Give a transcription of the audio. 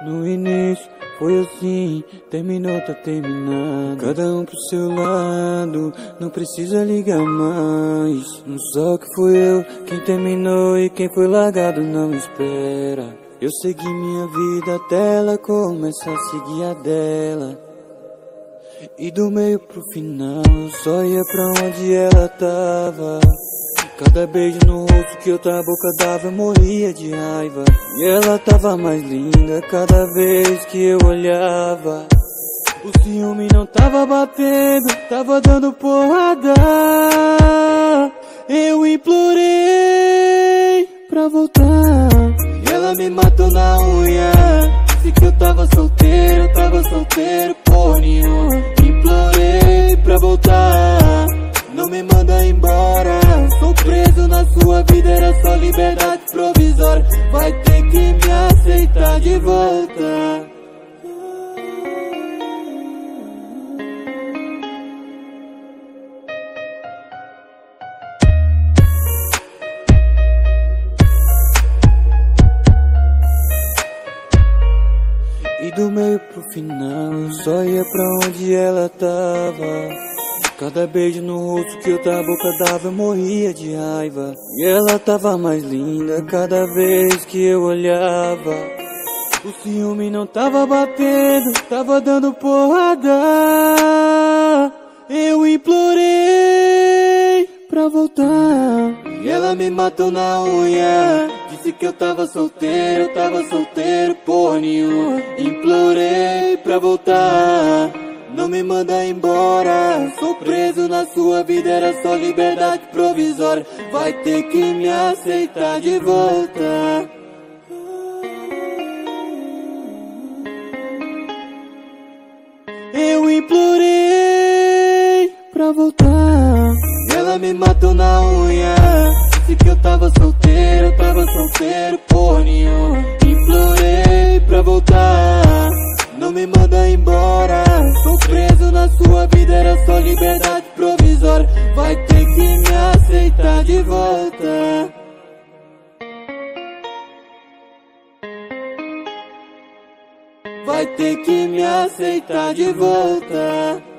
No início foi assim, terminou, tá terminado. Cada um pro seu lado, não precisa ligar mais. Só que fui eu quem terminou e quem foi largado não espera. Eu segui minha vida até ela começar a seguir a dela. E do meio pro final eu só ia pra onde ela tava. Cada beijo no rosto que outra boca dava eu morria de raiva. E ela tava mais linda cada vez que eu olhava. O ciúme não tava batendo, tava dando porrada. Eu implorei pra voltar e ela me matou na unha. Disse que eu tava solteiro, porra nenhuma. Implorei pra voltar, não me manda embora. Sou preso na sua vida, era só liberdade provisória. Vai ter que me aceitar de volta. E do meio pro final eu só ia pra onde ela tava. Cada beijo no rosto que outra boca dava eu morria de raiva. E ela tava mais linda cada vez que eu olhava. O ciúme não tava batendo, tava dando porrada. Eu implorei pra voltar e ela me matou na unha. Disse que eu tava solteiro, porra nenhuma. Implorei pra voltar, não me manda embora. Sou preso na sua vida, era só liberdade provisória. Vai ter que me aceitar de volta. Eu implorei pra voltar e ela me matou na unha. Disse que eu tava solteiro, porra nenhuma. Implorei pra voltar, não me manda embora. Sou preso na sua vida, era só liberdade provisória. Vai ter que me aceitar de volta. Vai ter que me aceitar de volta.